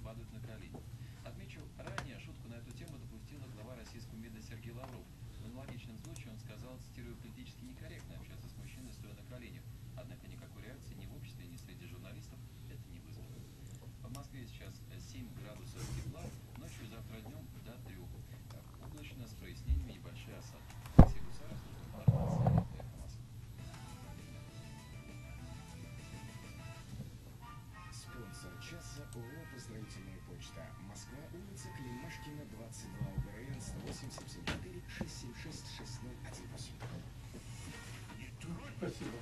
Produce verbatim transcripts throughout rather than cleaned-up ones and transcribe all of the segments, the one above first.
падают на колени. Отмечу, ранее шутку на эту тему допустила глава российского МИДа Сергей Лавров. В аналогичном случае он сказал, цитирую, политически некорректно общаться с мужчиной, стоя на коленях. Однако никакой реакции ни в обществе, ни среди журналистов это не вызвало. В Москве сейчас семь градусов тепла, ночью завтра днем до трех. Облачно, с прояснениями, небольшие осадки. Алексей Гусаров, служба информации, Эхо Москвы. Спонсор часа ООО «Поздравительная почта». Москва, улица Климашкина, двадцать два, УГРН сто восемьдесят семь четыре шесть семь шесть шесть ноль один восемь. Спасибо.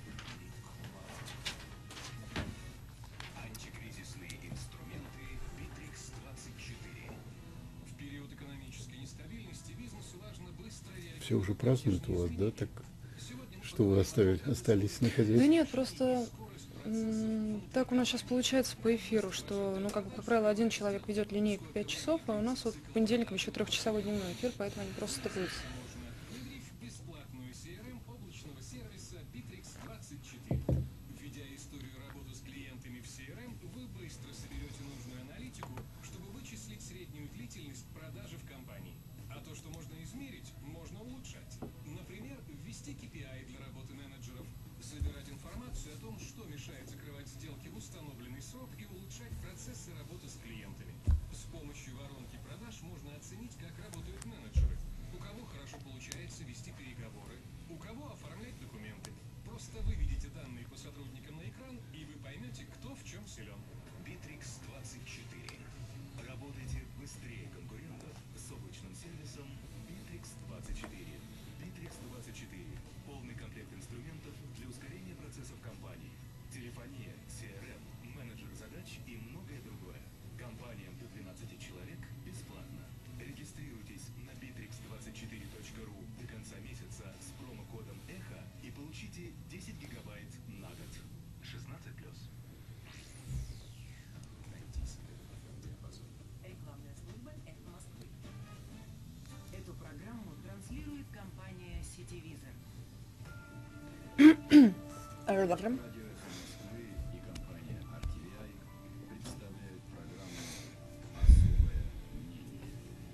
Антикризисные инструменты Битрикс двадцать четыре. В период экономической нестабильности бизнесу важно быстро реагировать. Все уже празднуют у вас, да? Так что вы оставили, остались на хозяйстве? Да нет, просто м, так у нас сейчас получается по эфиру, что, ну, как бы, как правило, один человек ведет линейку пять часов, а у нас вот понедельником еще трехчасовой дневной эфир, поэтому они просто стыкуются. Бесплатную си эр эм облачного сервиса Битрикс двадцать четыре. Введя историю работы с клиентами в си эр эм, вы быстро соберете нужную аналитику, чтобы вычислить среднюю длительность продажи в компании. А то, что можно измерить, можно улучшать. Например, ввести кей пи ай для работы менеджеров, собирать информацию о том, что мешает закрывать сделки в установленный срок и улучшать процессы работы с клиентами. С помощью воронки продаж можно оценить, как работают менеджеры. У кого хорошо получается вести переговоры, у кого оформлять документы. Просто выведите данные по сотрудникам на экран, и вы поймете, кто в чем силен. Битрикс двадцать четыре. Работайте быстрее конкурентов с облачным сервисом Битрикс двадцать четыре. Битрикс двадцать четыре. Полный комплект инструментов для ускорения процессов компании. Телефония, си эр эм, менеджер задач и многое другое. Компаниям до двенадцати человек бесплатно. Регистрируйтесь на битрикс двадцать четыре точка ру до конца месяца с промокодом эхо и получите десять гигабайт на год. шестнадцать плюс. Рекламная служба «Эхо Москвы». Эту программу транслирует компания «Сетевизор». Радио «Эхо Москвы» и компания ар ти ви ай представляют программу «Особое мнение».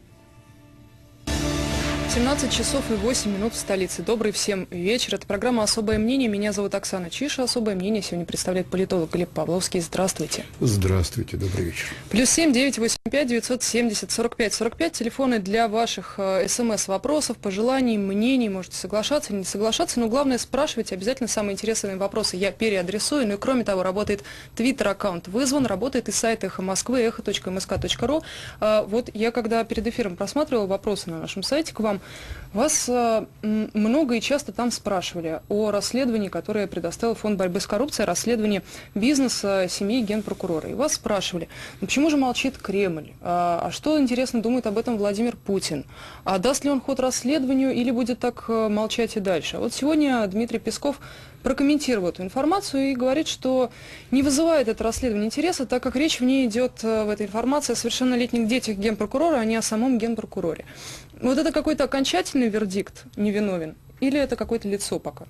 семнадцать часов и восемь минут в столице. Добрый всем вечер. Это программа «Особое мнение». Меня зовут Оксана Чиша. «Особое мнение» сегодня представляет политолог Глеб Павловский. Здравствуйте. Здравствуйте, добрый вечер. Плюс семь девять восемь пять девятьсот семьдесят сорок пять сорок пять. Телефоны для ваших э, смс-вопросов, пожеланий, мнений. Можете соглашаться или не соглашаться. Но главное, спрашивайте обязательно самые интересные вопросы. Я переадресую. Ну и кроме того, работает твиттер-аккаунт «Вызван», работает и сайт «Эхо Москвы», эхо точка эм эс ка точка ру. А, вот я когда перед эфиром просматривала вопросы на нашем сайте к вам, вас а, м, много и часто там спрашивали о расследовании, которое предоставил Фонд борьбы с коррупцией, расследовании бизнеса семьи генпрокурора. И вас спрашивали, ну почему же молчит Кремль? А, а что, интересно, думает об этом Владимир Путин? А даст ли он ход расследованию или будет так а, молчать и дальше? Вот сегодня Дмитрий Песков прокомментировал эту информацию и говорит, что не вызывает это расследование интереса, так как речь в ней идет а, в этой информации о совершеннолетних детях генпрокурора, а не о самом генпрокуроре. Вот это какой-то окончательный вердикт, невиновен, или это какое-то лицо пока?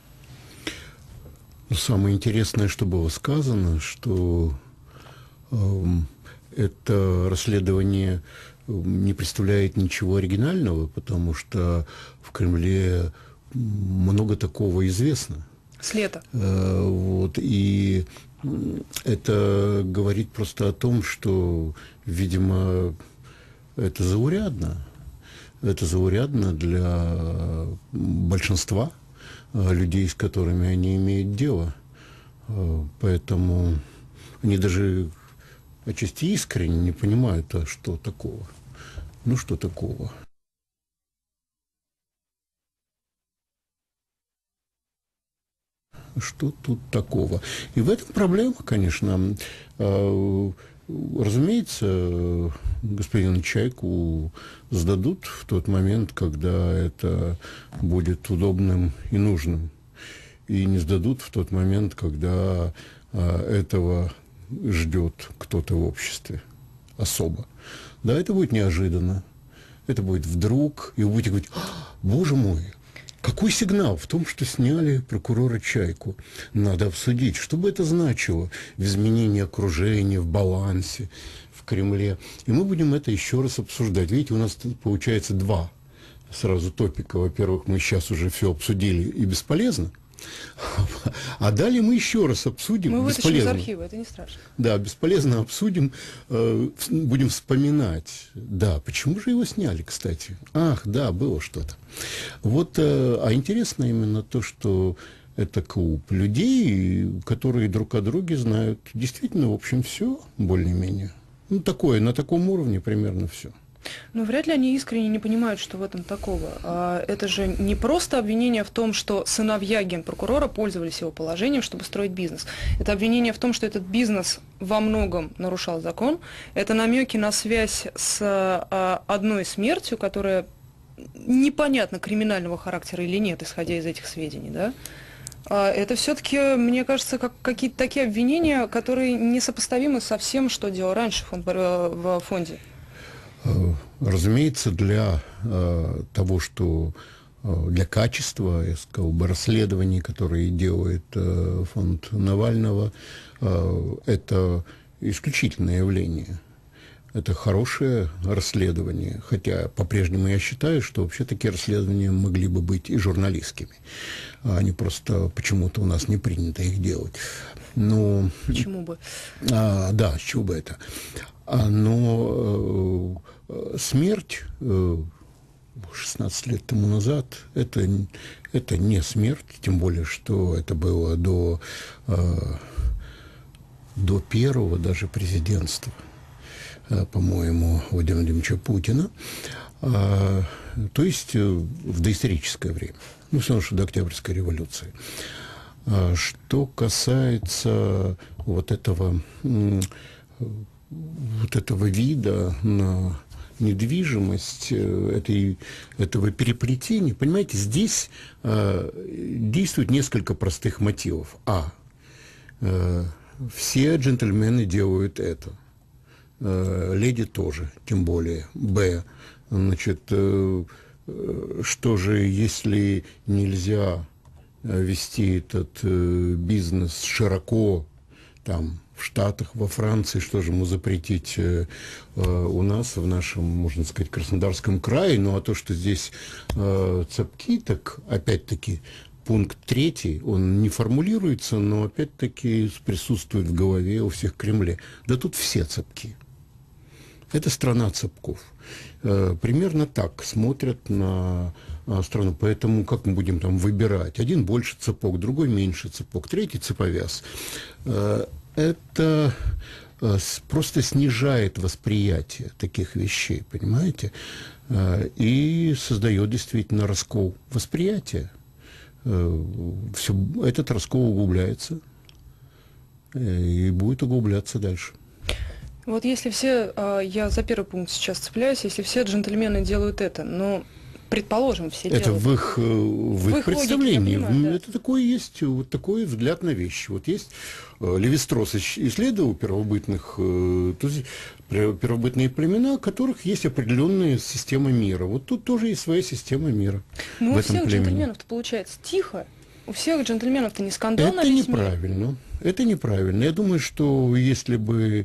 Ну, самое интересное, что было сказано, что э, это расследование не представляет ничего оригинального, потому что в Кремле много такого известно. С лета. Э, вот, и это говорит просто о том, что, видимо, это заурядно. Это заурядно для большинства людей, с которыми они имеют дело. Поэтому они даже отчасти искренне не понимают, а что такого. Ну, что такого. Что тут такого? И в этом проблема, конечно. Разумеется, господина Чайку сдадут в тот момент, когда это будет удобным и нужным. И не сдадут в тот момент, когда этого ждет кто-то в обществе особо. Да, это будет неожиданно. Это будет вдруг, и вы будете говорить: боже мой, какой сигнал в том, что сняли прокурора Чайку? Надо обсудить, что бы это значило в изменении окружения, в балансе, в в Кремле. И мы будем это еще раз обсуждать. Видите, у нас тут получается два сразу топика. Во-первых, мы сейчас уже все обсудили и бесполезно. А далее мы еще раз обсудим. Мы вытащим из бесполезно. архива, это не страшно. Да, бесполезно обсудим, э, будем вспоминать. Да, почему же его сняли, кстати? Ах, да, было что-то. Вот, э, а интересно именно то, что это клуб людей, которые друг о друге знают действительно, в общем, все более-менее. Ну, такое, на таком уровне примерно все. Ну, вряд ли они искренне не понимают, что в этом такого. А это же не просто обвинение в том, что сыновья генпрокурора пользовались его положением, чтобы строить бизнес. Это обвинение в том, что этот бизнес во многом нарушал закон. Это намеки на связь с а, одной смертью, которая непонятно, криминального характера или нет, исходя из этих сведений, да? А это все-таки, мне кажется, как какие-то такие обвинения, которые несопоставимы со всем, что делал раньше фонд, в фонде. Разумеется, для э, того, что э, для качества, я сказал бы, расследований, которые делает э, фонд Навального, э, это исключительное явление. Это хорошее расследование, хотя по-прежнему я считаю, что вообще такие расследования могли бы быть и журналистскими. Они просто почему-то у нас не принято их делать. Но, Почему бы? А, да, с чего бы это? А, но э, смерть э, шестнадцать лет тому назад, это, это не смерть, тем более, что это было до, э, до первого даже президентства, э, по-моему, Владимира Владимировича Путина, э, то есть э, в доисторическое время, ну, все равно, что до Октябрьской революции. А, что касается вот этого... вот этого вида на недвижимость, этой, этого переплетения, понимаете, здесь э, действует несколько простых мотивов. А. Э, все джентльмены делают это. Э, леди тоже, тем более. Б. Значит, э, что же, если нельзя вести этот э, бизнес широко, там, в Штатах, во Франции, что же ему запретить э, э, у нас, в нашем, можно сказать, Краснодарском крае, ну а то, что здесь э, цепки, так опять-таки пункт третий, он не формулируется, но опять-таки присутствует в голове у всех в Кремле. Да тут все цепки. Это страна цепков. Э, примерно так смотрят на э, страну. Поэтому как мы будем там выбирать? Один больше цепок, другой меньше цепок, третий цеповяз. Э, это э, с, просто снижает восприятие таких вещей, понимаете? Э, и создает действительно раскол восприятия. Э, все, этот раскол углубляется э, и будет углубляться дальше. Вот если все, я за первый пункт сейчас цепляюсь, если все джентльмены делают это, но, предположим, все это делают. в их, в в их их представлении. логике, я понимаю, да. Это такой есть, вот такой взгляд на вещи. Вот есть Левистрос исследовал первобытных, первобытные племена, у которых есть определенная система мира. Вот тут тоже есть своя система мира. Ну, в у этом всех племени. джентльменов-то получается тихо. У всех джентльменов-то не скандал Это на весь мир. неправильно. Это неправильно. Я думаю, что если бы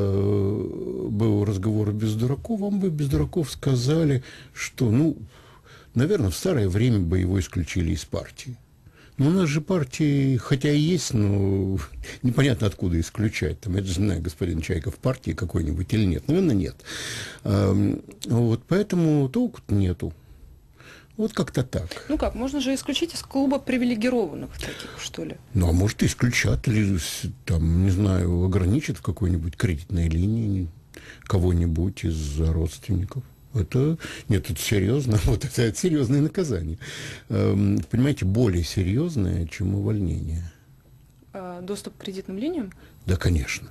э, был разговор без дураков, вам бы без дураков сказали, что, ну, наверное, в старое время бы его исключили из партии. Но у нас же партии, хотя и есть, но непонятно откуда исключать. Там, я же знаю, господин Чайков в партии какой-нибудь или нет. Наверное, нет. Э, вот, поэтому толку-то нету. Вот как-то так. Ну как, можно же исключить из клуба привилегированных таких, что ли? Ну, а может, исключат или, там, не знаю, ограничат в какой-нибудь кредитной линии кого-нибудь из родственников. Это, нет, это серьезно, вот это, это серьезное наказание. Эм, понимаете, более серьезное, чем увольнение. А, доступ к кредитным линиям? Да, конечно.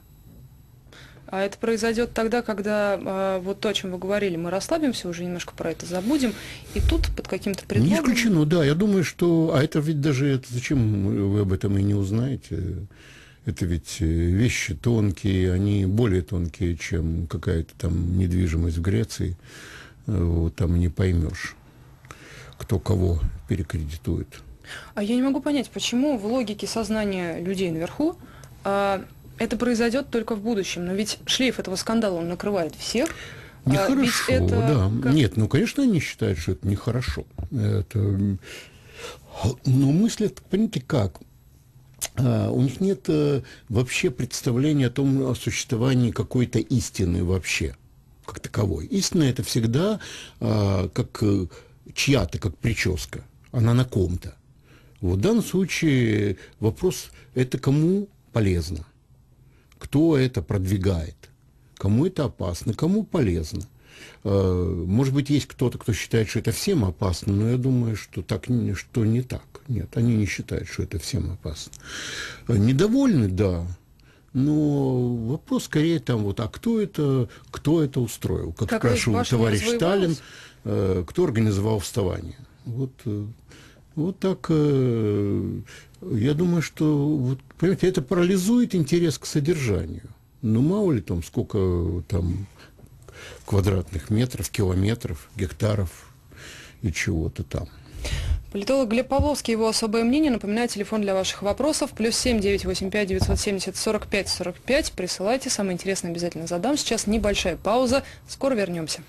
А это произойдет тогда, когда а, вот то, о чем вы говорили, мы расслабимся, уже немножко про это забудем, и тут под каким-то предлогом... Не исключено, да. Я думаю, что... А это ведь даже... Это зачем вы об этом и не узнаете? Это ведь вещи тонкие, они более тонкие, чем какая-то там недвижимость в Греции. Вот, там не поймешь, кто кого перекредитует. А я не могу понять, почему в логике сознания людей наверху... А, это произойдет только в будущем. Но ведь шлейф этого скандала, он накрывает всех. Нехорошо, а, это да. как... Нет, ну, конечно, они считают, что это нехорошо. Это... Но мыслят, понимаете, как? А, у них нет а, вообще представления о том, о существовании какой-то истины вообще, как таковой. Истина – это всегда а, как чья-то, как прическа. Она на ком-то. Вот в данном случае вопрос – это кому полезно? Кто это продвигает? Кому это опасно, кому полезно? Может быть, есть кто-то, кто считает, что это всем опасно, но я думаю, что, так, что не так. Нет, они не считают, что это всем опасно. Недовольны, да, но вопрос скорее там вот, а кто это, кто это устроил? Как, как спрашивал товарищ Сталин, кто организовал вставание? Вот, вот так, я думаю, что, вот, понимаете, это парализует интерес к содержанию. Ну, мало ли там, сколько там квадратных метров, километров, гектаров и чего-то там. Политолог Глеб Павловский, его особое мнение. Напоминаю, телефон для ваших вопросов. Плюс семь девятьсот восемьдесят пять девятьсот семьдесят сорок пять сорок пять. Присылайте. Самое интересное обязательно задам. Сейчас небольшая пауза. Скоро вернемся.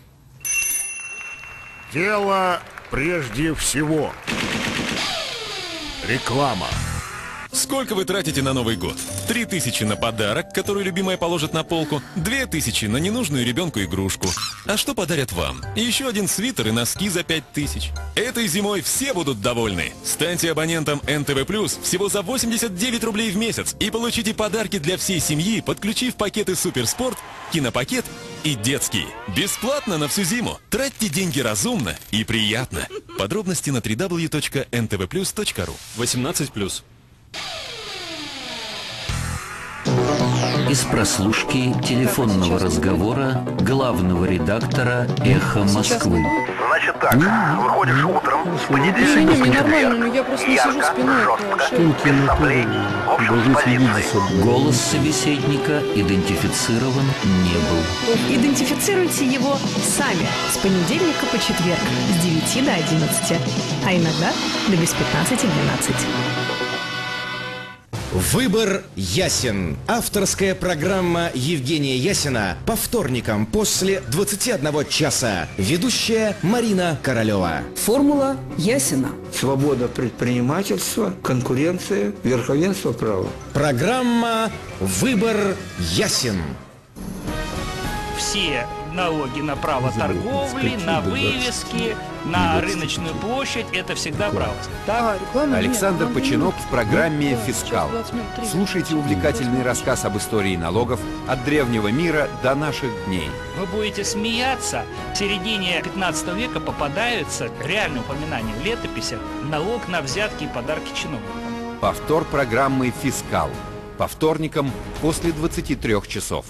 Дело прежде всего. Реклама. Сколько вы тратите на Новый год? Три тысячи на подарок, который любимая положит на полку, две тысячи на ненужную ребенку игрушку. А что подарят вам? Еще один свитер и носки за пять тысяч. Этой зимой все будут довольны. Станьте абонентом эн тэ вэ плюс всего за восемьдесят девять рублей в месяц и получите подарки для всей семьи, подключив пакеты Суперспорт, кинопакет и детский. Бесплатно на всю зиму. Тратьте деньги разумно и приятно. Подробности на дабл ю дабл ю дабл ю точка эн тэ вэ плюс точка ру. восемнадцать плюс. Из прослушки телефонного разговора главного редактора «Эхо Москвы». Значит так, выходишь утром, с понедельника по четверг, ярко, жестко, без сомнений, в общем, с позицией. Голос собеседника идентифицирован не был. Идентифицируйте его сами с понедельника по четверг с девяти до одиннадцати, а иногда до без пятнадцати двенадцати. Выбор ясен. Авторская программа Евгения Ясина по вторникам после двадцати одного часа. Ведущая Марина Королева. Формула Ясина. Свобода предпринимательства, конкуренция, верховенство права. Программа «Выбор ясен». Все налоги на право торговли, на вывески, на рыночную площадь – это всегда право. Так? Александр Починок в программе «Фискал». Слушайте увлекательный рассказ об истории налогов от древнего мира до наших дней. Вы будете смеяться. В середине пятнадцатого века попадаются реальные упоминания в летописях налог на взятки и подарки чиновникам. Повтор программы «Фискал». По вторникам после двадцати трёх часов.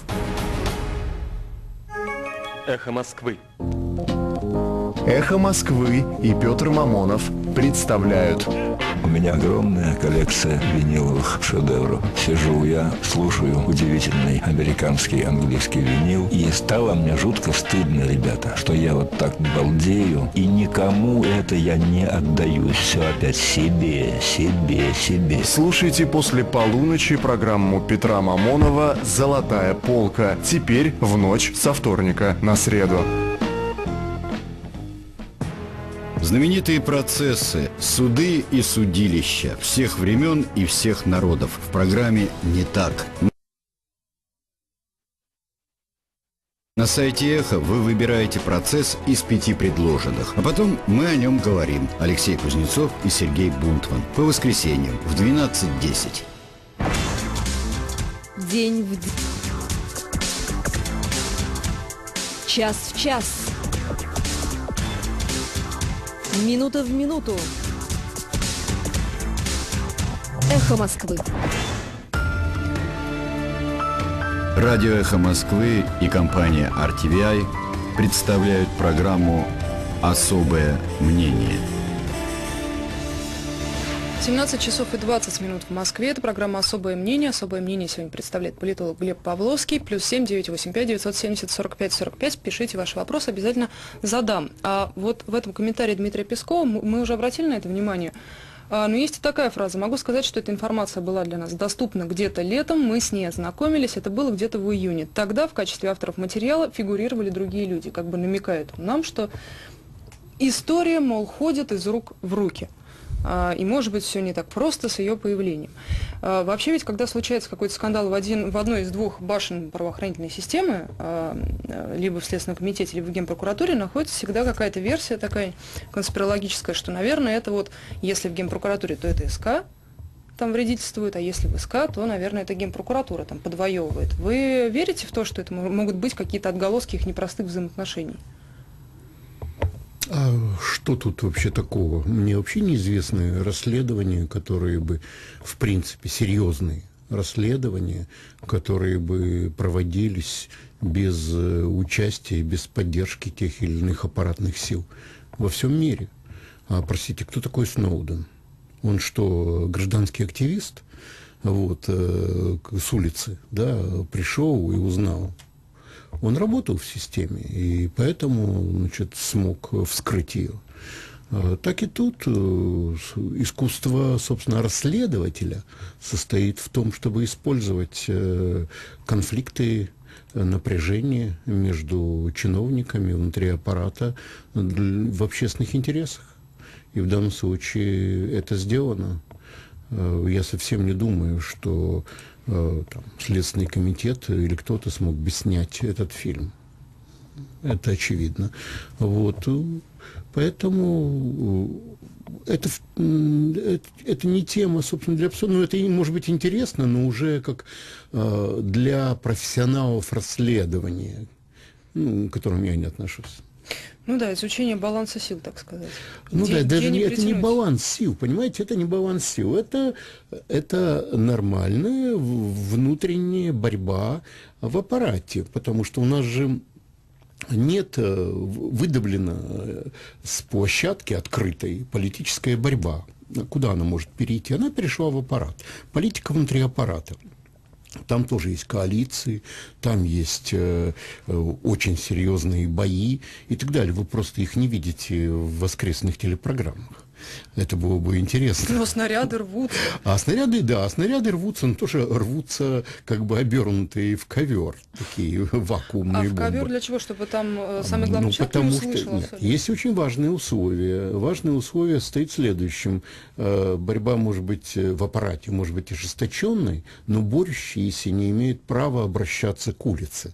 Эхо Москвы. Эхо Москвы и Петр Мамонов представляют. У меня огромная коллекция виниловых шедевров. Сижу я, слушаю удивительный американский английский винил, и стало мне жутко стыдно, ребята, что я вот так балдею, и никому это я не отдаю. Все опять себе, себе, себе. Слушайте после полуночи программу Петра Мамонова «Золотая полка». Теперь в ночь со вторника на среду. Знаменитые процессы, суды и судилища всех времен и всех народов в программе «Не так». На сайте «Эхо» вы выбираете процесс из пяти предложенных, а потом мы о нем говорим. Алексей Кузнецов и Сергей Бунтман. По воскресеньям в двенадцать десять. День в день. Час в час. Минута в минуту. Эхо Москвы. Радио «Эхо Москвы» и компания ар ти ви ай представляют программу «Особое мнение». семнадцать часов и двадцать минут в Москве. Это программа «Особое мнение». «Особое мнение» сегодня представляет политолог Глеб Павловский. Плюс семь девятьсот восемьдесят пять девятьсот семьдесят сорок пять сорок пять. Пишите ваши вопросы, обязательно задам. А вот в этом комментарии Дмитрия Пескова мы уже обратили на это внимание. А, но есть и такая фраза. Могу сказать, что эта информация была для нас доступна где-то летом, мы с ней ознакомились, это было где-то в июне. Тогда в качестве авторов материала фигурировали другие люди, как бы намекают нам, что история, мол, ходит из рук в руки. А, и, может быть, все не так просто с ее появлением. А, вообще ведь, когда случается какой-то скандал в, один, в одной из двух башен правоохранительной системы, а, либо в Следственном комитете, либо в Генпрокуратуре, находится всегда какая-то версия такая конспирологическая, что, наверное, это вот, если в Генпрокуратуре, то это СК там вредительствует, а если в СК, то, наверное, это Генпрокуратура там подвоевывает. Вы верите в то, что это могут быть какие-то отголоски их непростых взаимоотношений? А что тут вообще такого? Мне вообще неизвестны расследования, которые бы, в принципе, серьезные расследования, которые бы проводились без участия, без поддержки тех или иных аппаратных сил во всем мире. А, простите, кто такой Сноуден? Он что, гражданский активист? Вот, э, с улицы, да, пришел и узнал. Он работал в системе, и поэтому, значит, смог вскрыть ее. Так и тут искусство, собственно, расследователя состоит в том, чтобы использовать конфликты, напряжение между чиновниками внутри аппарата в общественных интересах. И в данном случае это сделано. Я совсем не думаю, что там, Следственный комитет или кто-то смог бы снять этот фильм. Это очевидно. Вот. Поэтому это, это не тема, собственно, для псов. Ну, это может быть интересно, но уже как для профессионалов расследования, ну, к которым я не отношусь. Ну да, изучение баланса сил, так сказать. Ну где, да, даже не это не баланс сил, понимаете, это не баланс сил, это, это нормальная внутренняя борьба в аппарате, потому что у нас же нет выдавлена с площадки открытой политическая борьба. Куда она может перейти? Она перешла в аппарат. Политика внутри аппарата. Там тоже есть коалиции, там есть э, очень серьезные бои и так далее. Вы просто их не видите в воскресных телепрограммах. Это было бы интересно. Но снаряды рвутся. А снаряды, да, снаряды рвутся, но тоже рвутся как бы обернутые в ковер, такие вакуумные бомбы. А в ковер для чего? Чтобы там самый главный ну, человек потому не услышал? Что, нет, есть очень важные условия. Важное условие стоит в следующем. Борьба может быть в аппарате, может быть ожесточенной, но борющиеся не имеют права обращаться к улице.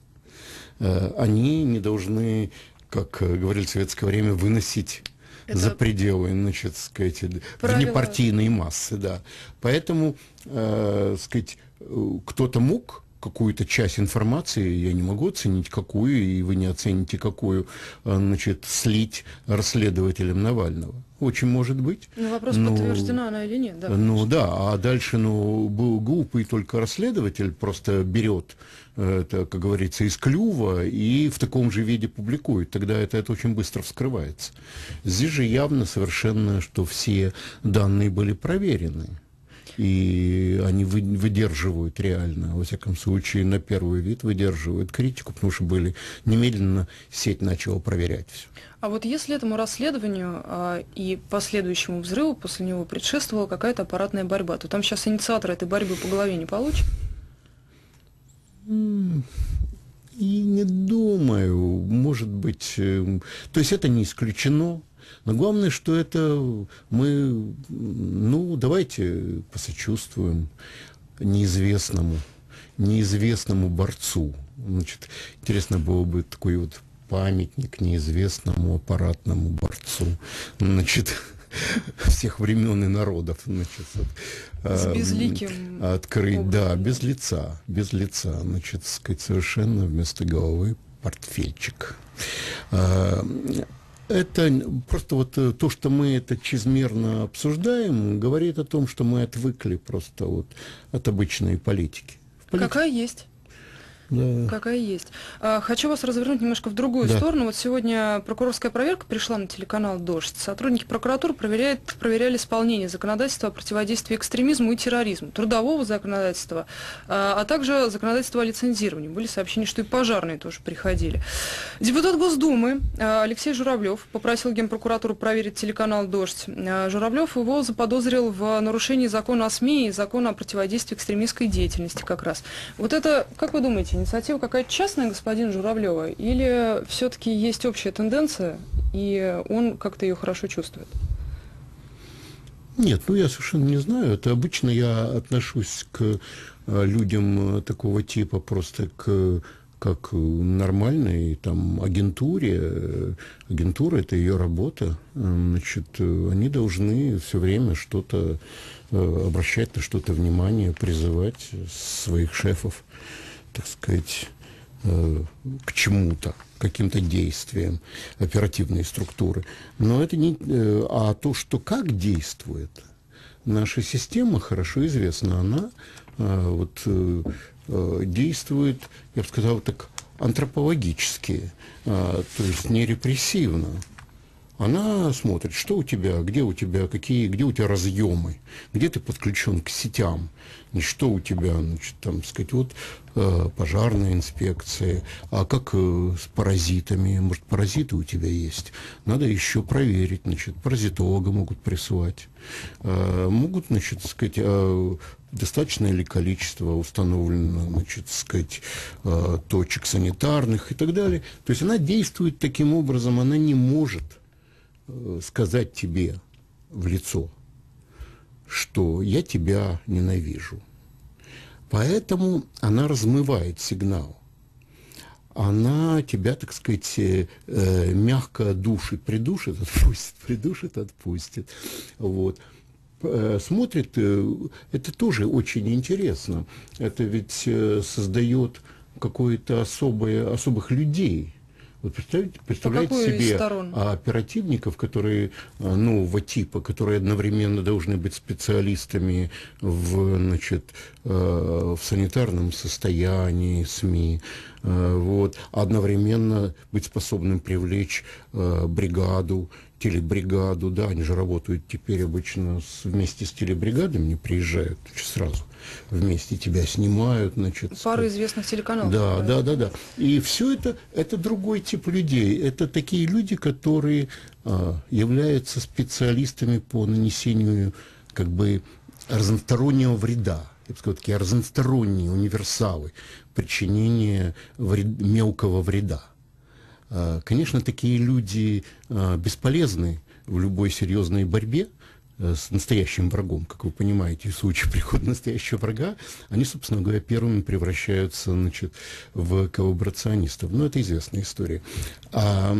Они не должны, как говорили в советское время, выносить это за пределы, значит, сказать, внепартийной массы, да. Поэтому, э, сказать, кто-то мог какую-то часть информации, я не могу оценить какую, и вы не оцените какую, значит, слить расследователям Навального. Очень может быть. Ну, вопрос, но, подтверждена она или нет, да. Ну да, а дальше, ну, был глупый только расследователь, просто берет это, как говорится, из клюва и в таком же виде публикует. Тогда это, это очень быстро вскрывается. Здесь же явно совершенно, что все данные были проверены. И они вы, выдерживают реально, во всяком случае, на первый вид выдерживают критику, потому что были немедленно сеть начала проверять все. А вот если этому расследованию а, и последующему взрыву после него предшествовала какая-то аппаратная борьба, то там сейчас инициатор этой борьбы по голове не получит? И не думаю, может быть, э, то есть это не исключено. Но главное, что это мы, ну, давайте посочувствуем неизвестному, неизвестному борцу. Значит, интересно было бы такой вот памятник неизвестному аппаратному борцу, значит, всех времен и народов, значит, с безликим открыть, образом. Да, без лица, без лица, значит, сказать, совершенно вместо головы портфельчик. Это просто вот то, что мы это чрезмерно обсуждаем, говорит о том, что мы отвыкли просто вот от обычной политики. Какая есть? Да. Какая есть. А, хочу вас развернуть немножко в другую Да. сторону. Вот сегодня прокурорская проверка пришла на телеканал «Дождь». Сотрудники прокуратуры проверяют, проверяли исполнение законодательства о противодействии экстремизму и терроризму, трудового законодательства, а, а также законодательства о лицензировании. Были сообщения, что и пожарные тоже приходили. Депутат Госдумы а, Алексей Журавлев попросил Генпрокуратуру проверить телеканал «Дождь». А, Журавлев его заподозрил в нарушении закона о СМИ и закона о противодействии экстремистской деятельности как раз. Вот это, как вы думаете, инициатива какая-то частная господина Журавлева, или все-таки есть общая тенденция, и он как-то ее хорошо чувствует? Нет, ну я совершенно не знаю. Это обычно я отношусь к э, людям такого типа просто к как нормальной там агентуре. Агентура — это ее работа. Значит, они должны все время что-то э, обращать на что-то внимание, призывать своих шефов, так сказать, э, к чему-то, к каким-то действиям оперативной структуры. Но это не... Э, а то, что как действует наша система, хорошо известна. Она э, вот, э, э, действует, я бы сказал, так антропологически, э, то есть не репрессивно. Она смотрит, что у тебя, где у тебя, какие, где у тебя разъемы, где ты подключен к сетям, что у тебя, значит, там, сказать, вот э, пожарная инспекция, а как э, с паразитами, может, паразиты у тебя есть, надо еще проверить, значит, паразитолога могут прислать, э, могут, значит, сказать, э, достаточное ли количество установлено, значит, сказать, э, точек санитарных и так далее. То есть она действует таким образом, она не может сказать тебе в лицо, что я тебя ненавижу. Поэтому она размывает сигнал. Она тебя, так сказать, э, мягко душит, придушит, отпустит, придушит, отпустит. Вот. Э, смотрит, э, это тоже очень интересно. Это ведь э, создает какое-то особое, особых людей. Вот представляете, представляете себе оперативников, которые нового типа, которые одновременно должны быть специалистами в, значит, в санитарном состоянии СМИ, вот, одновременно быть способным привлечь бригаду, телебригаду, да, они же работают теперь обычно с, вместе с телебригадами, не приезжают сразу вместе, тебя снимают, значит. Пару известных телеканалов. Да, да, да, да. И все это, это другой тип людей. Это такие люди, которые а, являются специалистами по нанесению, как бы, разностороннего вреда. Я бы сказал, такие разносторонние универсалы причинения вред, мелкого вреда. А, конечно, такие люди а, бесполезны в любой серьезной борьбе с настоящим врагом, как вы понимаете, в случае прихода настоящего врага, они, собственно говоря, первыми превращаются, значит, в коллаборационистов. Ну, это известная история. А,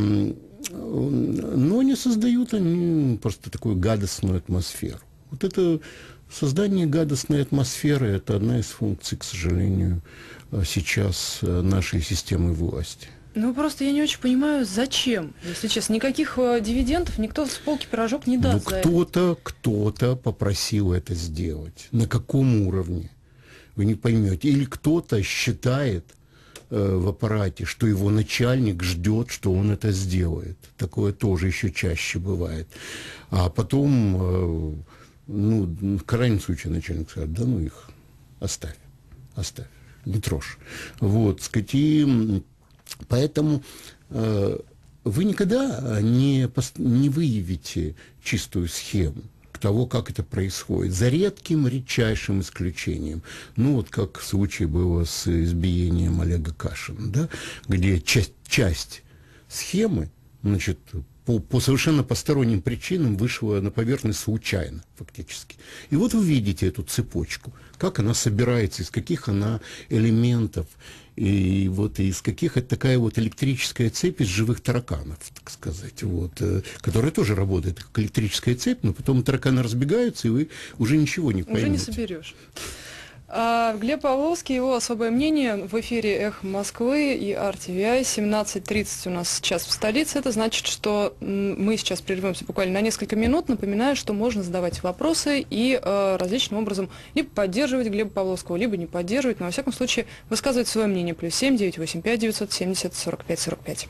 но они создают они просто такую гадостную атмосферу. Вот это создание гадостной атмосферы – это одна из функций, к сожалению, сейчас нашей системы власти. Ну, просто я не очень понимаю, зачем, если честно. Никаких э, дивидендов никто с полки пирожок не даст. Ну, кто-то, кто-то попросил это сделать. На каком уровне? Вы не поймете. Или кто-то считает э, в аппарате, что его начальник ждет, что он это сделает. Такое тоже еще чаще бывает. А потом, э, ну, в крайнем случае начальник скажет, да ну их, оставь, оставь, не трожь. Вот, сказать, и... Поэтому э, вы никогда не, не выявите чистую схему того, как это происходит, за редким, редчайшим исключением. Ну, вот как в случае было с избиением Олега Кашина, да, где часть, часть схемы, значит, по, по совершенно посторонним причинам вышла на поверхность случайно, фактически. И вот вы видите эту цепочку, как она собирается, из каких она элементов, и вот из каких это такая вот электрическая цепь из живых тараканов, так сказать, вот, которая тоже работает как электрическая цепь, но потом тараканы разбегаются, и вы уже ничего не поймете. Уже не соберешь. А Глеб Павловский, его особое мнение в эфире «Эхо Москвы» и ар ти ви ай. семнадцать тридцать у нас сейчас в столице. Это значит, что мы сейчас прервемся буквально на несколько минут. Напоминаю, что можно задавать вопросы и э, различным образом либо поддерживать Глеба Павловского, либо не поддерживать, но во всяком случае высказывать свое мнение. Плюс семь девятьсот восемьдесят пять девятьсот семьдесят сорок пять сорок пять.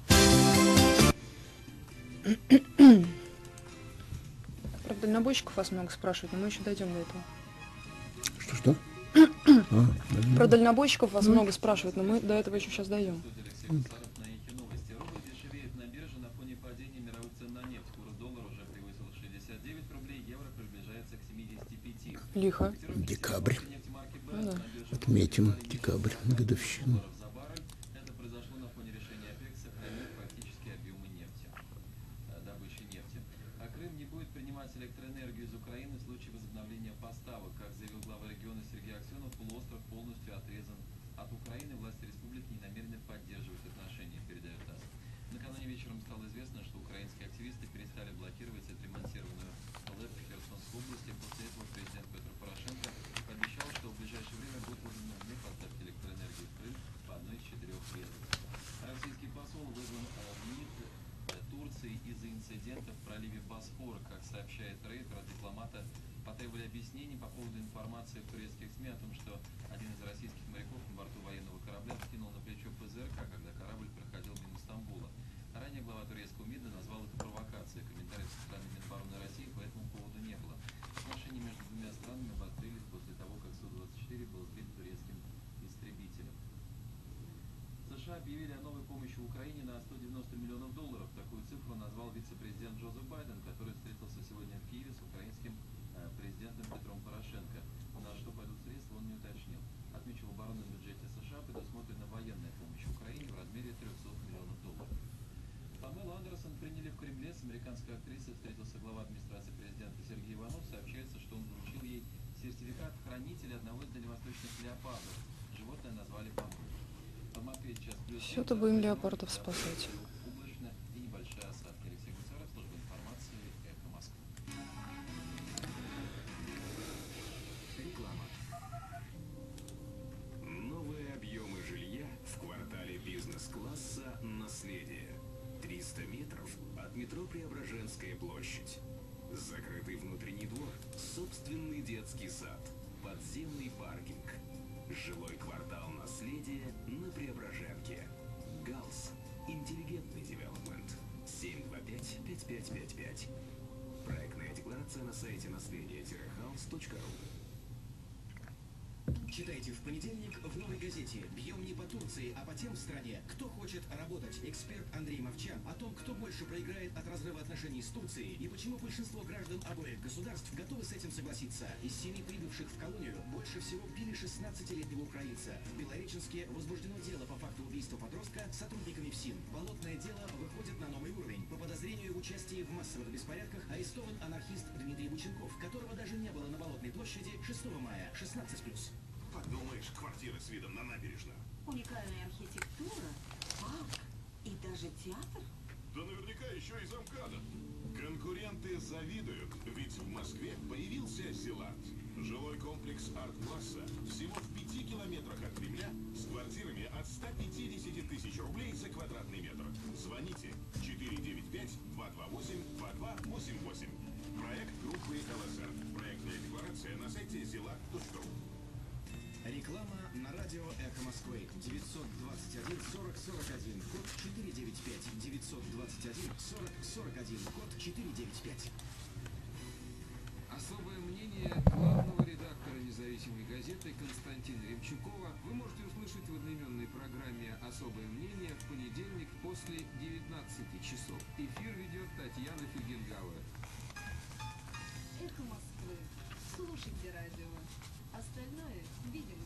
Про дальнобойщиков вас много спрашивают, но мы еще дойдем до этого. Что-что? А, Про дальнобойщиков вас много спрашивают, но мы до этого еще сейчас дойдем. Лихо. Декабрь. Ну, да. Отметим декабрь, годовщину. Электроэнергию из Украины в случае возобновления поставок. Как заявил глава региона Сергей Аксенов, полуостров полностью отрезан от Украины. Власти республики не намерены поддерживать отношения, передает ТАСС. Накануне вечером стало известно, что украинские активисты перестали блокировать отремонтированную ЛЭП в Херсонской области. После этого президент Петр Порошенко пообещал, что в ближайшее время будут возобновлены поставки электроэнергии в Крым по одной из четырех веток. Российский посол вызван в МИД Турции из-за инцидентов в проливе Босфора. Как сообщает Рейтер, от дипломата потребовали объяснений по поводу информации в турецких СМИ о том, что один из российских моряков на борту военного корабля скинул на плечо ПЗРК, когда корабль проходил мимо Стамбула. Ранее глава турецкого МИДа назвал это провокацией. Комментариев со стороны Минобороны России по этому поводу не было. Отношения между двумя странами обострились после того, как Су двадцать четыре был сбит турецким истребителем. США объявили о новой помощи Украине на сто девяносто миллионов долларов. Такую цифру назвал вице-президент Джозеф Байден, который встретился сегодня в Киеве с украинским э, президентом Петром Порошенко. На что пойдут средства, он не уточнил. Отмечу, в оборонном бюджете США предусмотрена военная помощь Украине в размере трехсот миллионов долларов. Памелу Андерсон приняли в Кремле. С американской актрисой встретился глава администрации президента Сергей Иванов. Сообщается, что он вручил ей сертификат хранителя одного из дальневосточных леопардов. Животное назвали Памелой. В Москве сейчас плюс Все-то будем леопардов спасать. Облачно и небольшая осадка. Алексей Гусаров, служба информации, Эхо Москвы. Реклама. Новые объемы жилья в квартале бизнес-класса «Наследие». триста метров от метро Преображенская площадь. Закрытый внутренний двор, собственный детский сад, подземный паркинг. Жилой квартал «Наследие» на Преображенке. ГАЛС. Интеллигентный девелопмент. семь два пять пять пять пять пять. Проектная декларация на сайте наследие хаус точка ру. Читайте в понедельник в «Новой газете». Бьем не по Турции, а по тем в стране, кто хочет работать. Эксперт Андрей Мовчан о том, кто больше проиграет от разрыва отношений с Турцией и почему большинство граждан обоих государств готовы с этим согласиться. Из семи прибывших в колонию больше всего били шестнадцатилетнего украинца. В Белореченске возбуждено дело по факту убийства подростка сотрудниками ФСИН. Болотное дело выходит на новый уровень. По подозрению в участии в массовых беспорядках арестован анархист Дмитрий Бученков, которого даже не было на Болотной площади шестого мая. шестнадцать плюс. Подумаешь, квартира с видом на набережную. Уникальная архитектура, парк и даже театр. Да наверняка еще и замкада. Конкуренты завидуют, ведь в Москве появился Зеланд. Жилой комплекс арт-класса всего в пяти километрах от Кремля с квартирами от ста пятидесяти тысяч рублей за квадратный метр. Звоните четыре девять пять два два восемь два два восемь восемь. Проект группы ЛСР. Проектная декларация на сайте зеланд точка ру. Реклама на радио «Эхо Москвы». девятьсот двадцать один сорок сорок один, код четыре девять пять. девятьсот двадцать один сорок сорок один, код четыре девять пять. Особое мнение главного редактора независимой газеты Константина Ремчукова вы можете услышать в одноименной программе «Особое мнение» в понедельник после девятнадцати часов. Эфир ведет Татьяна Фельгенгауэр. Эхо Москвы. Слушайте радио. Остальное видимо.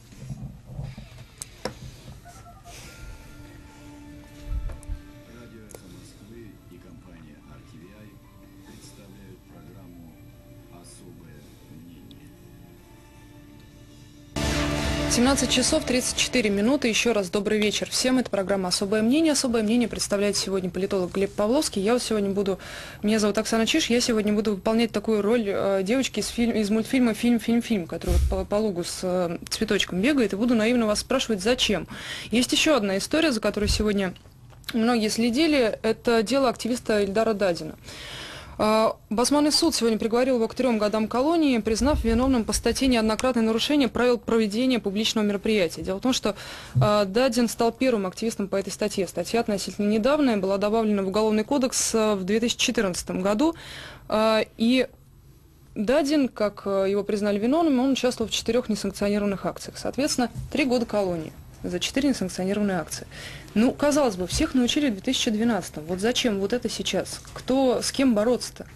Радио «Эхо Москвы» и компания ар ти ви ай представляют программу «Особое мнение». семнадцать часов тридцать четыре минуты. Еще раз добрый вечер всем. Это программа «Особое мнение». «Особое мнение» представляет сегодня политолог Глеб Павловский. Я вот сегодня буду... Меня зовут Оксана Чиш. Я сегодня буду выполнять такую роль э, девочки из, фильм, из мультфильма «Фильм, фильм, фильм», который по, по лугу с э, цветочком бегает. И буду наивно вас спрашивать, зачем. Есть еще одна история, за которой сегодня многие следили. Это дело активиста Ильдара Дадина. Басманный суд сегодня приговорил его к трем годам колонии, признав виновным по статье «Неоднократное нарушение правил проведения публичного мероприятия». Дело в том, что э, Дадин стал первым активистом по этой статье. Статья относительно недавняя, была добавлена в Уголовный кодекс э, в две тысячи четырнадцатом году. Э, и Дадин, как э, его признали виновным, он участвовал в четырех несанкционированных акциях. Соответственно, три года колонии за четыре несанкционированные акции. Ну, казалось бы, всех научили в две тысячи двенадцатом. Вот зачем вот это сейчас? Кто, с кем бороться-то?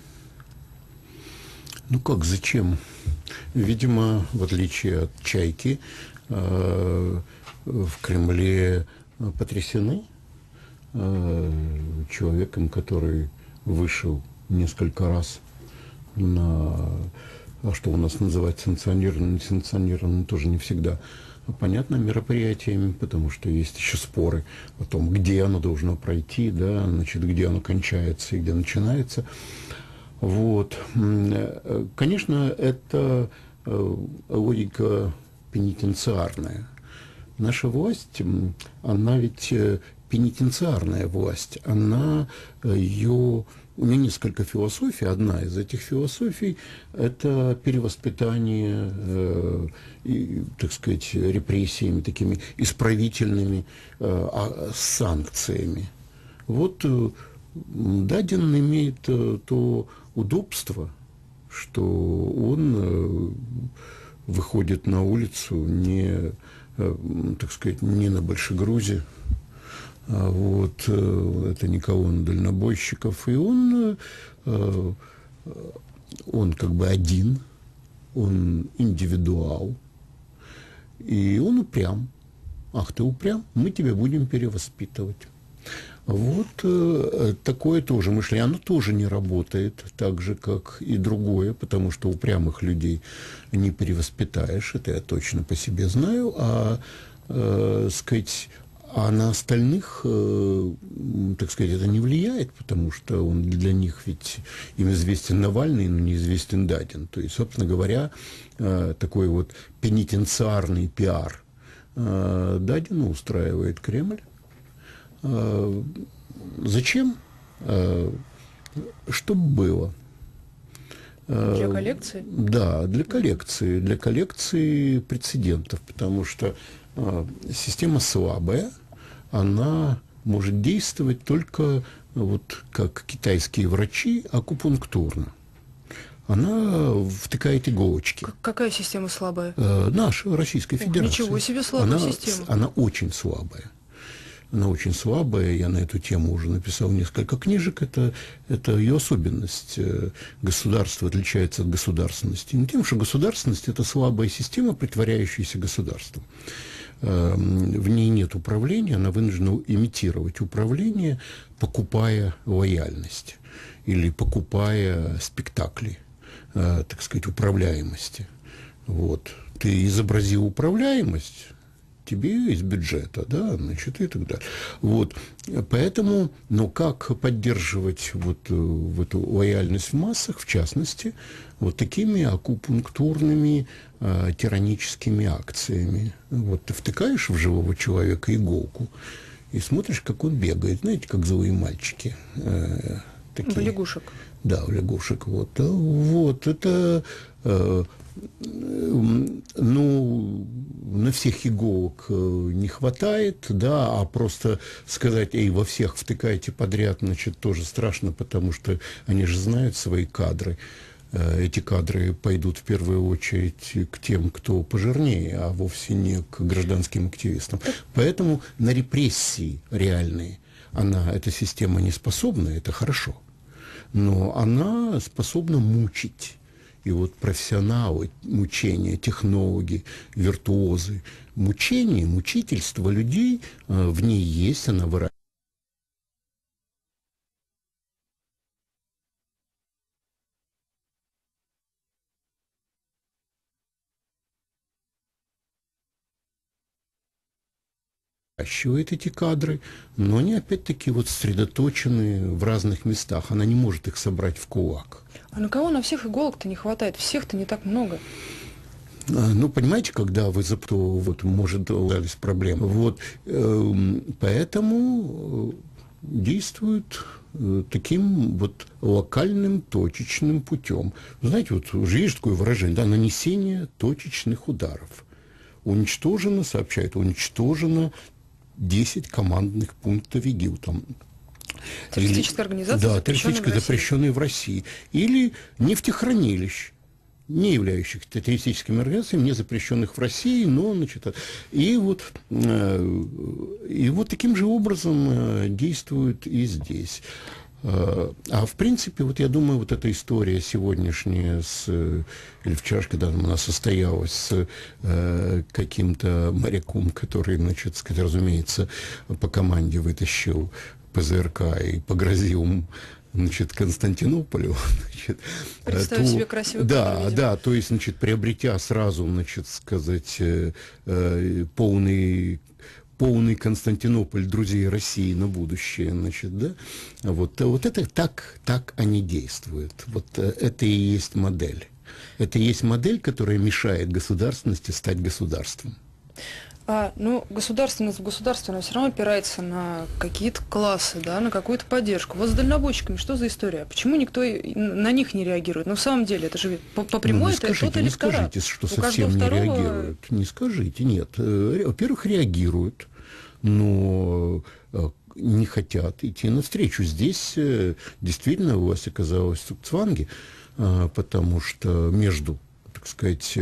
Ну как, зачем? Видимо, в отличие от «Чайки», э, в Кремле потрясены э, человеком, который вышел несколько раз на... А что у нас называть санкционированным, несанкционированным, тоже не всегда понятно, мероприятиями, потому что есть еще споры о том, где оно должно пройти, да, значит, где оно кончается и где начинается. Вот. Конечно, это логика пенитенциарная. Наша власть, она ведь пенитенциарная власть, она ее... У меня несколько философий. Одна из этих философий – это перевоспитание, э, и, так сказать, репрессиями, такими исправительными э, а, санкциями. Вот э, Дадин имеет э, то удобство, что он э, выходит на улицу не, э, так сказать, не на большегрузе. Вот, это не колонна дальнобойщиков, и он, он как бы один, он индивидуал, и он упрям. Ах, ты упрям? Мы тебя будем перевоспитывать. Вот такое тоже мышление, оно тоже не работает так же, как и другое, потому что упрямых людей не перевоспитаешь, это я точно по себе знаю, а, э, сказать, а на остальных, э, так сказать, это не влияет, потому что он для них ведь им известен Навальный, но неизвестен Дадин. То есть, собственно говоря, э, такой вот пенитенциарный пиар э, Дадина устраивает Кремль. Э, зачем? Э, чтобы было. Для коллекции? Да, для коллекции, для коллекции прецедентов, потому что э, система слабая, она может действовать только, вот как китайские врачи, акупунктурно. Она втыкает иголочки. Какая система слабая? Э, наша, Российская Федерация. Ух, ничего себе слабая она, система. Она очень слабая. Она очень слабая, я на эту тему уже написал несколько книжек, это, это ее особенность. Государство отличается от государственности не тем, что государственность – это слабая система, притворяющаяся государством. В ней нет управления, она вынуждена имитировать управление, покупая лояльность или покупая спектакли, так сказать, управляемости. Вот. Ты изобразил управляемость, тебе из бюджета, да, значит, и так далее. Вот. Поэтому, но как поддерживать вот, в эту лояльность в массах, в частности, вот такими акупунктурными э, тираническими акциями. Вот ты втыкаешь в живого человека иголку и смотришь, как он бегает, знаете, как злые мальчики. Э, такие. В лягушек. Да, в лягушек. Вот, вот это... Э, ну, на всех иголок не хватает, да, а просто сказать, эй, во всех втыкайте подряд, значит, тоже страшно, потому что они же знают свои кадры. Эти кадры пойдут в первую очередь к тем, кто пожирнее, а вовсе не к гражданским активистам. Поэтому на репрессии реальные она, эта система не способна, это хорошо, но она способна мучить. И вот профессионалы мучения, технологи, виртуозы мучения, мучительство людей в ней есть, она выражается. выращивает эти кадры, но они опять-таки вот сосредоточены в разных местах. Она не может их собрать в кулак. А на кого на всех иголок-то не хватает? Всех-то не так много. Ну, понимаете, когда вы запто, вот, может, дались проблемы. Вот, э, поэтому действуют э, таким вот локальным, точечным путем. Знаете, вот уже есть такое выражение, да, нанесение точечных ударов. Уничтожено, сообщает, уничтожено десять командных пунктов ИГИЛ. Там, террористическая организация, да, террористическая, запрещенная в России. Или нефтехранилищ, не являющихся террористическими организациями, не запрещенных в России, но, значит, и вот, и вот таким же образом действует и здесь. А в принципе, вот я думаю, вот эта история сегодняшняя, с, или вчера, когда она состоялась с э, каким-то моряком, который, значит, сказать, разумеется, по команде вытащил ПЗРК и погрозил, значит, Константинополю, значит, представь то, себе красивый да, видео. да, то есть, значит, приобретя сразу, значит, сказать, э, э, полный полный Константинополь друзей России на будущее, значит, да, вот, вот это так, так они действуют, вот это и есть модель, это и есть модель, которая мешает государственности стать государством. А, ну, государственность в государственном все равно опирается на какие-то классы, да, на какую-то поддержку. Вот с дальнобойщиками что за история? Почему никто на них не реагирует? Ну, в самом деле, это же по, по прямой, ну, это тот не электорат. скажите, что У совсем не второго... реагируют. Не скажите, нет. Во-первых, реагируют, но не хотят идти навстречу. Здесь действительно власть оказалась в цугцванге, потому что между, так сказать,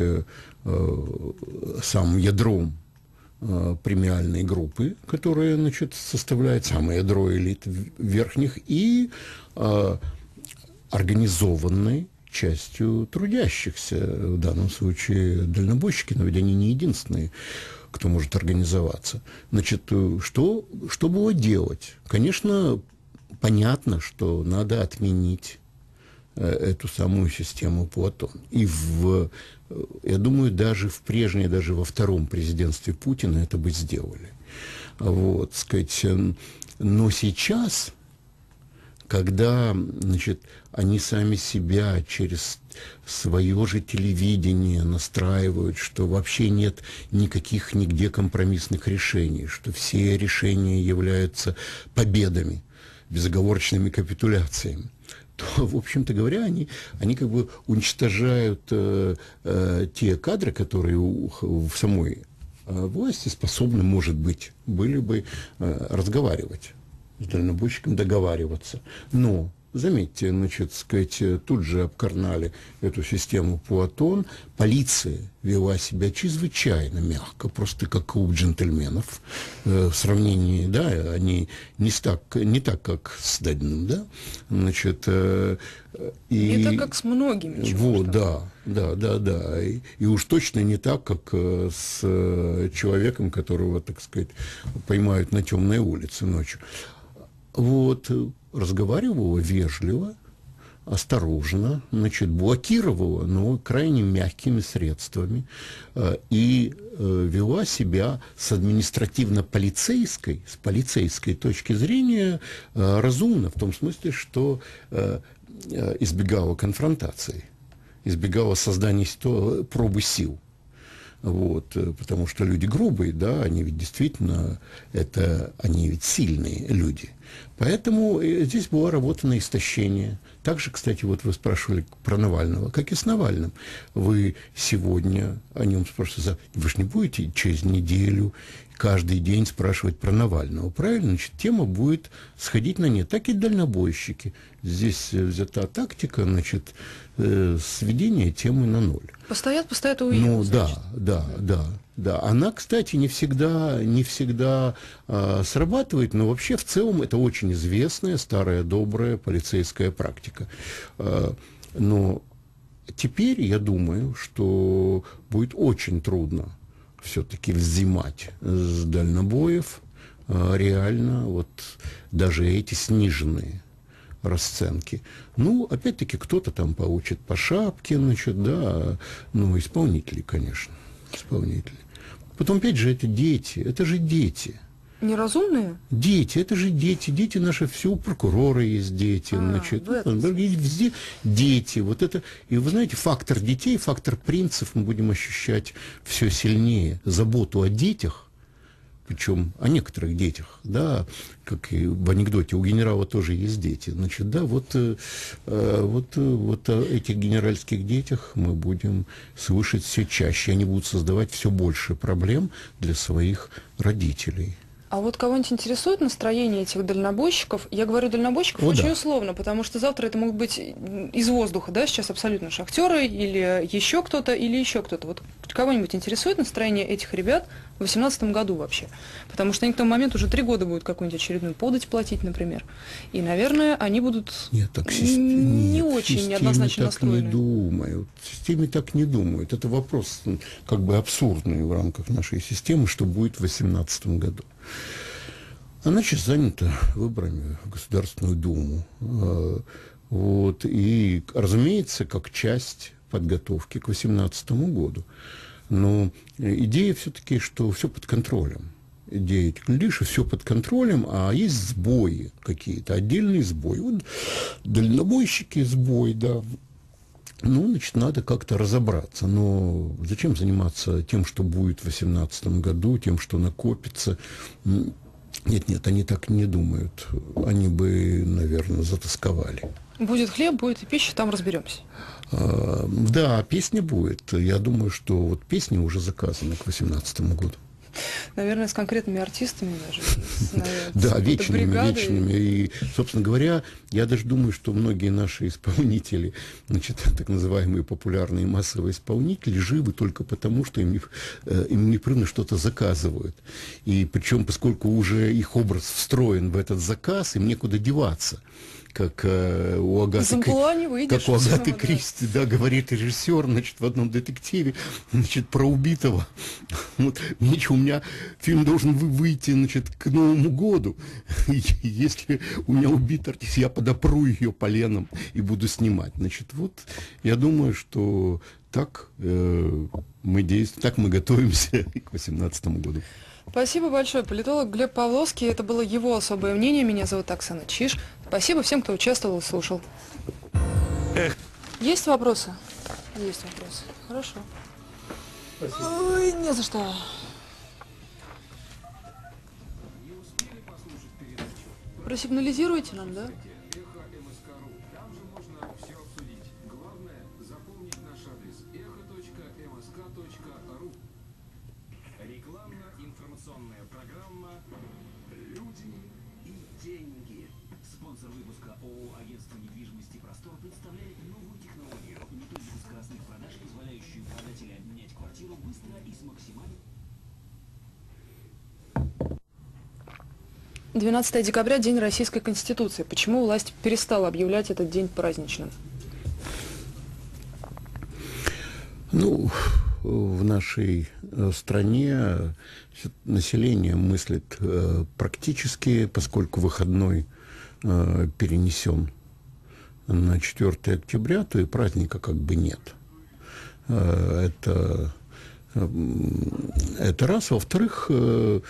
самым ядром премиальной группы, которая, значит, составляет самое ядро элит верхних, и э, организованной частью трудящихся, в данном случае дальнобойщики, но ведь они не единственные, кто может организоваться. Значит, что, что было делать? Конечно, понятно, что надо отменить эту самую систему Платон. И в, я думаю, даже в прежнее, даже во втором президентстве Путина это бы сделали. Вот, сказать, но сейчас, когда, значит, они сами себя через свое же телевидение настраивают, что вообще нет никаких нигде компромиссных решений, что все решения являются победами, безоговорочными капитуляциями, то, в общем-то говоря, они, они как бы уничтожают э, э, те кадры, которые у, в самой э, власти способны, может быть, были бы э, разговаривать с дальнобойщиком, договариваться. Но, заметьте, значит, сказать, тут же обкарнали эту систему Платон. Полиция вела себя чрезвычайно мягко, просто как клуб джентльменов. Э, в сравнении, да, они не так, не так как с Дадиным, да, значит, э, и... Не так, как с многими. Вот, да, да, да, да. И, и уж точно не так, как э, с э, человеком, которого, так сказать, поймают на темной улице ночью. Вот, разговаривала вежливо, осторожно, значит, блокировала, но крайне мягкими средствами, э, и э, вела себя с административно-полицейской, с полицейской точки зрения э, разумно, в том смысле, что э, э, избегала конфронтации, избегала создания ситу... пробы сил. Вот, потому что люди грубые, да, они ведь действительно, это, они ведь сильные люди. Поэтому здесь была работа на истощение. Также, кстати, вот вы спрашивали про Навального, как и с Навальным. Вы сегодня о нем спрашиваете, вы же не будете через неделю, каждый день спрашивать про Навального. Правильно? Значит, тема будет сходить на нет. Так и дальнобойщики. Здесь взята тактика, значит, э, сведения темы на ноль. Постоят, постоят и уедут. Ну, да, да, да, да. Она, кстати, не всегда, не всегда э, срабатывает, но вообще в целом это очень известная, старая, добрая полицейская практика. Э, но теперь я думаю, что будет очень трудно все-таки взимать с дальнобоев э, реально вот даже эти сниженные расценки. Ну, опять-таки, кто-то там получит по шапке, значит, да, ну, исполнители, конечно, исполнители. Потом, опять же, это дети, это же дети. Неразумные? Дети, это же дети, дети наши, все у прокурора есть дети, а, значит, везде дети, вот это, и вы знаете, фактор детей, фактор принцев мы будем ощущать все сильнее, заботу о детях, причем о некоторых детях, да, как и в анекдоте, у генерала тоже есть дети, значит, да, вот, э, вот, вот о этих генеральских детях мы будем слышать все чаще, они будут создавать все больше проблем для своих родителей. А вот кого-нибудь интересует настроение этих дальнобойщиков? Я говорю дальнобойщиков О, очень да. условно, потому что завтра это могут быть из воздуха, да, сейчас абсолютно шахтеры, или еще кто-то, или еще кто-то. Вот кого-нибудь интересует настроение этих ребят в две тысячи восемнадцатом году вообще? Потому что они к тому моменту уже три года будут какую-нибудь очередную подать платить, например. И, наверное, они будут Нет, так, не нет, очень неоднозначно так настроены. Не думают. В системе так не думают. Это вопрос как бы абсурдный в рамках нашей системы, что будет в две тысячи восемнадцатом году. Она сейчас занята выборами в Государственную Думу. Вот. И, разумеется, как часть подготовки к две тысячи восемнадцатому году. Но идея все-таки, что все под контролем. Идея, глядишь, и все под контролем, а есть сбои какие-то, отдельные сбои. Вот дальнобойщики сбой, да. Ну, значит, надо как-то разобраться. Но зачем заниматься тем, что будет в две тысячи восемнадцатом году, тем, что накопится? Нет, нет, они так не думают. Они бы, наверное, затасковали. Будет хлеб, будет и пища, там разберемся. А, да, песня будет. Я думаю, что вот песни уже заказаны к две тысячи восемнадцатому году. Наверное, с конкретными артистами даже. Да, вечными, вечными. И, собственно говоря, я даже думаю, что многие наши исполнители, значит, так называемые популярные массовые исполнители, живы только потому, что им, им непрерывно что-то заказывают. И причем, поскольку уже их образ встроен в этот заказ, им некуда деваться. Как э, у Агаты, выйдешь, как у Агаты Кристи, да, говорит режиссер, значит, в одном детективе, значит, про убитого. Вот, ничего, у меня фильм должен выйти, значит, к Новому году. И если у меня убит артист, я подопру ее поленом и буду снимать. Значит, вот, я думаю, что так э, мы действуем, так мы готовимся к две тысячи восемнадцатому году. Спасибо большое. Политолог Глеб Павловский. Это было его особое мнение. Меня зовут Оксана Чиж. Спасибо всем, кто участвовал и слушал. Эх. Есть вопросы? Есть вопросы. Хорошо. Спасибо. Ой, не за что. Просигнализируйте нам, да? Рекламно-информационная программа «Люди и деньги». Спонсор выпуска ООО «Агентство недвижимости Простор» представляет новую технологию. Методику скоростных продаж, позволяющую продателю обменять квартиру быстро и с максимальным... двенадцатое декабря, День Российской Конституции. Почему власть перестала объявлять этот день праздничным? Ну, в нашей стране население мыслит э, практически, поскольку выходной э, перенесен на четвёртое октября, то и праздника как бы нет. Э, это, э, это раз. Во-вторых, э,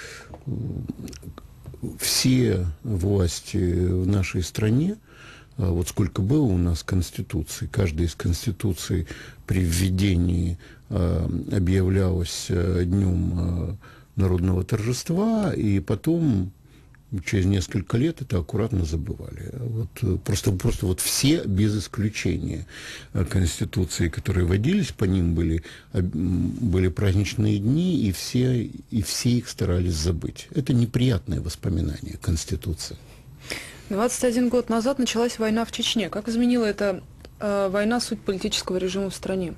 все власти в нашей стране, вот сколько было у нас конституций, каждая из конституций при введении э, объявлялась э, днем э, народного торжества, и потом через несколько лет это аккуратно забывали. Вот, просто, просто вот все без исключения конституции, которые вводились, по ним были, были праздничные дни, и все, и все их старались забыть. Это неприятное воспоминание Конституции. двадцать один год назад началась война в Чечне. Как изменила эта э, война суть политического режима в стране?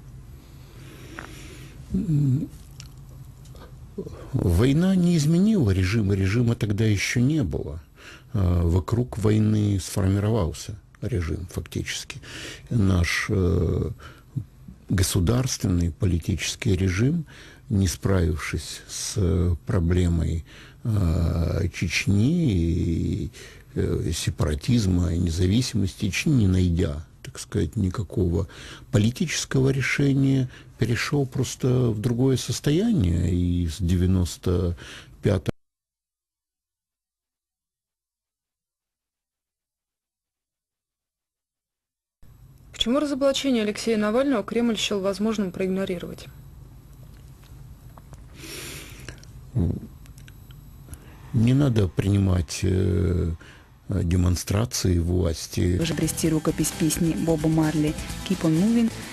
Война не изменила режима, режима тогда еще не было. Э, вокруг войны сформировался режим фактически. Наш э, государственный политический режим, не справившись с проблемой э, Чечни и сепаратизма и независимости Чечни, не найдя, так сказать, никакого политического решения, перешел просто в другое состояние, и с девяносто пятого Почему разоблачение Алексея Навального Кремль счел возможным проигнорировать? Не надо принимать э, демонстрации власти. Выжебрести рукопись песни Боба Марли «Keep on Moving»